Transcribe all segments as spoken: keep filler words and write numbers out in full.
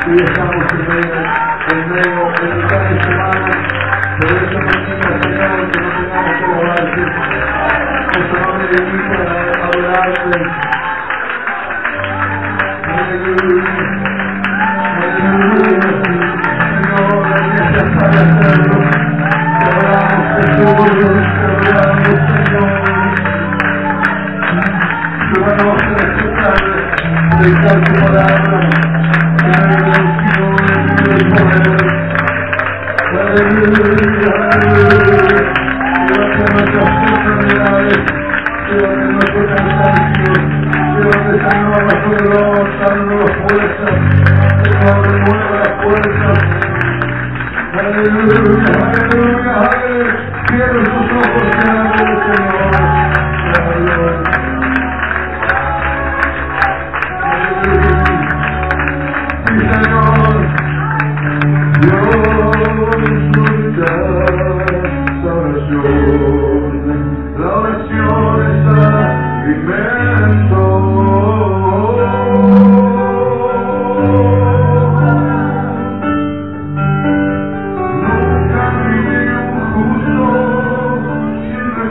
y estamos en medio, en medio, en mitad de semana, por eso mañana, Señor, que no tengamos que adorarte, que no me dedico a adorarte. Aleluya, aleluya, Señor, gracias para hacerlo. Te adoramos, Jesús, te adoramos, Señor. Te vamos a respetar, dedicar tu palabra, en el Señor, en el poder. Aleluya, aleluya. Llévate nuestras enfermedades, llévate nuestro cansancio, llévate, Señor, nuestro dolor, danos fuerzas, Señor, renueva las fuerzas. Aleluya, aleluya, aleluya. Cierra tus ojos, Señor, Señor. Aleluya. Señor, Dios nos da oración, la oración es alimento. Nunca vi un justo sin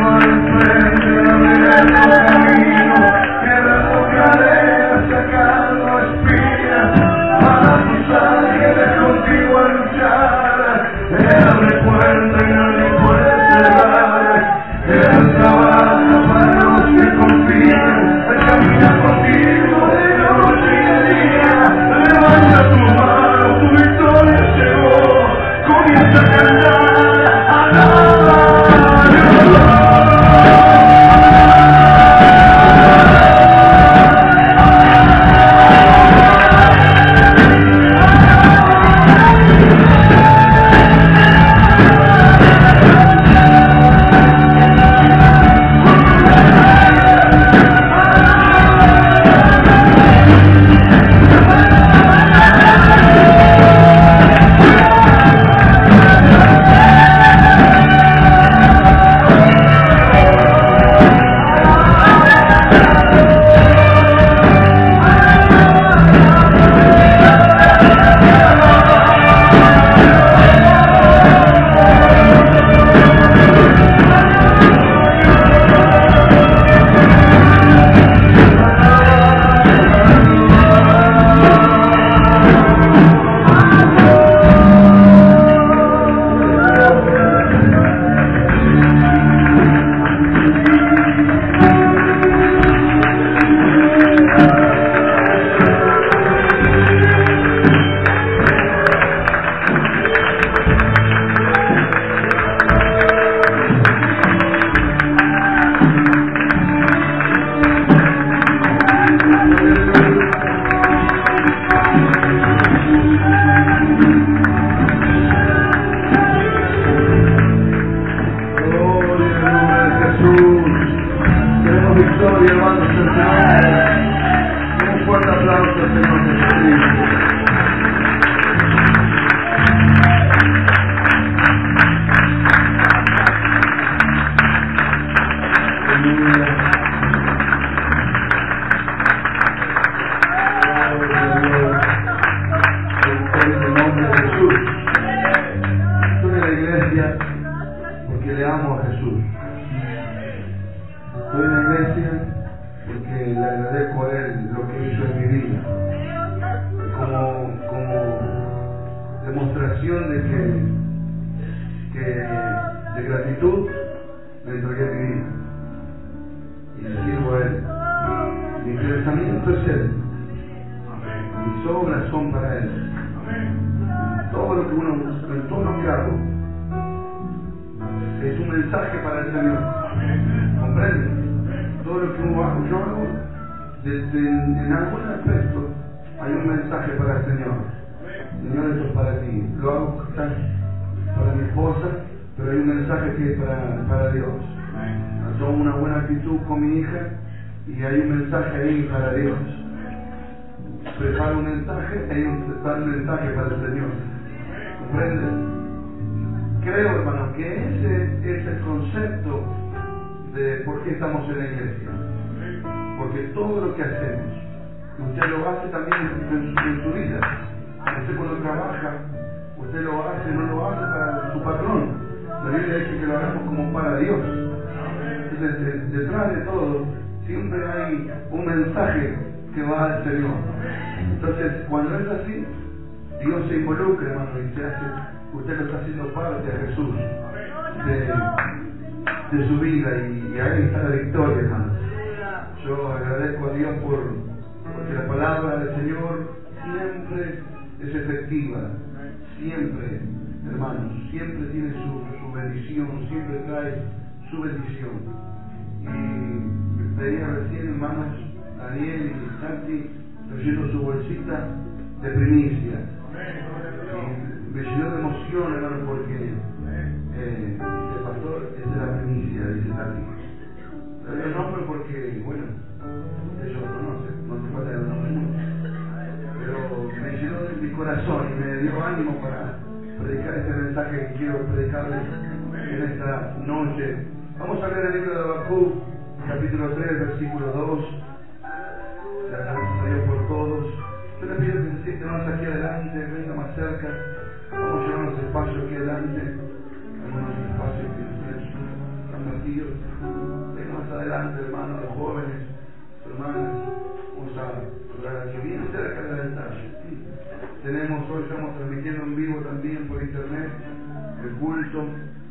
Con mi hija y hay un mensaje ahí para Dios. Prepara un mensaje y hay un, un mensaje para el Señor. ¿Comprenden? Creo, hermano, que ese es el concepto de por qué estamos en la iglesia. Porque todo lo que hacemos, usted lo hace también en su, en su vida. Usted cuando trabaja, usted lo hace, no lo hace para su patrón. La Biblia dice que lo hagamos como para Dios. Entonces, detrás de todo, siempre hay un mensaje que va al Señor. Entonces, cuando es así, Dios se involucra, hermano, y se hace, usted lo está haciendo parte de Jesús, de, de su vida, y, y ahí está la victoria, hermano. Yo agradezco a Dios por, porque la palabra del Señor siempre es efectiva, siempre, hermanos, siempre tiene su, su bendición, siempre trae su bendición. Y pedía recién, hermanos, Daniel y Santi trayendo su bolsita de primicia. Y me llenó de emoción, hermano, porque eh, el pastor es de la primicia, dice Santi. Le doy el nombre porque, bueno, ellos lo conocen, no hace falta el nombre mucho. Pero me llenó de mi corazón y me dio ánimo para predicar este mensaje que quiero predicarles en esta noche. Vamos a leer el libro de Habacuc, capítulo tres, versículo dos. La gracia de Dios por todos. Yo les pido que se sienten más aquí adelante, vengan más cerca. Vamos a llevarnos espacio aquí adelante. Algunos espacios que ustedes están aquí desafíos. Ven más adelante, hermanos, los jóvenes, hermanas, vamos a orar aquí. Bien cerca del altar. Tenemos, hoy estamos transmitiendo en vivo también por internet el culto.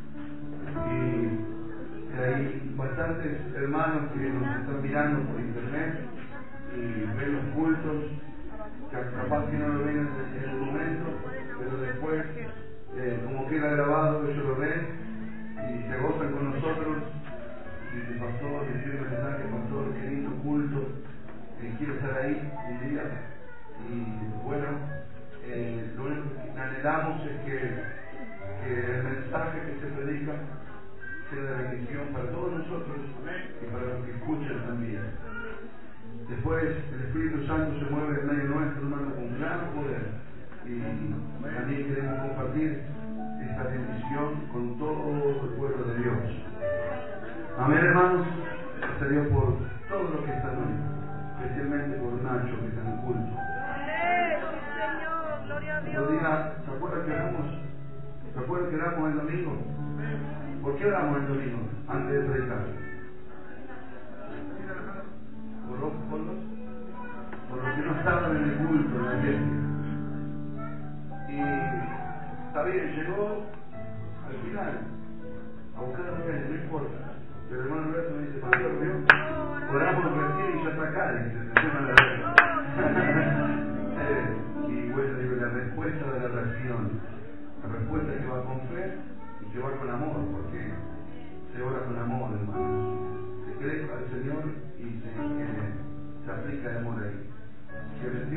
Y hay bastantes hermanos que nos están mirando por internet y ven los cultos, que capaz que no lo ven en el momento, pero después, eh, como queda grabado, ellos lo ven y se gozan con nosotros. Dice, pastor, decirle mensaje, pastor, qué lindo culto, eh, quiero estar ahí un día. Y bueno, eh, lo único que anhelamos es que, que el mensaje que se predica sea de bendición para todos nosotros y para los que escuchan también. Después el Espíritu Santo se mueve en medio nuestro, hermano, con gran poder, y también queremos compartir esta bendición con todo el pueblo de Dios. Amén, hermanos. Gracias a Dios por todo lo que están hoy, especialmente por Nacho, que está en el culto. Señor, gloria a Dios. ¿Se acuerdan que oramos? ¿Se acuerdan que oramos el domingo? ¿Por qué oramos el domingo antes de predicar? Por los, por los, por los que no estaban en el culto, en la iglesia. Y está bien, llegó al final a buscar a mujeres, no importa. Pero el hermano Alberto me dice, pastor, ¿vio? Oramos recién y ya está acá, dice, se llama la eh, Y bueno, digo, la respuesta de la oración, la respuesta que va con fe y que va con amor, porque se ora con amor, hermanos. Se cree al Señor y se, eh, se aplica el amor ahí. Que